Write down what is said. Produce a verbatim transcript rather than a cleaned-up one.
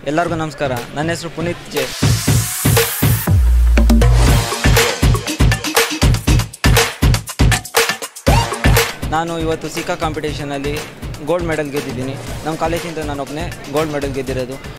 ಎಲ್ಲರಿಗೂ ನಮಸ್ಕಾರ. ನನ್ನ ಹೆಸರು ಪುನೀತ್ ಜೆ. ನಾನು ಇವತ್ತು ಸಿಕಾ ಕಾಂಪಿಟೇಷನಲ್ಲಿ ಗೋಲ್ಡ್ ಮೆಡಲ್ ಗೆದ್ದಿದ್ದೀನಿ. ನಮ್ಮ ಕಾಲೇಜಿಂದ ನಾನು ಒಬ್ಬನೇ ಗೋಲ್ಡ್ ಮೆಡಲ್ ಗೆದ್ದಿರೋದು.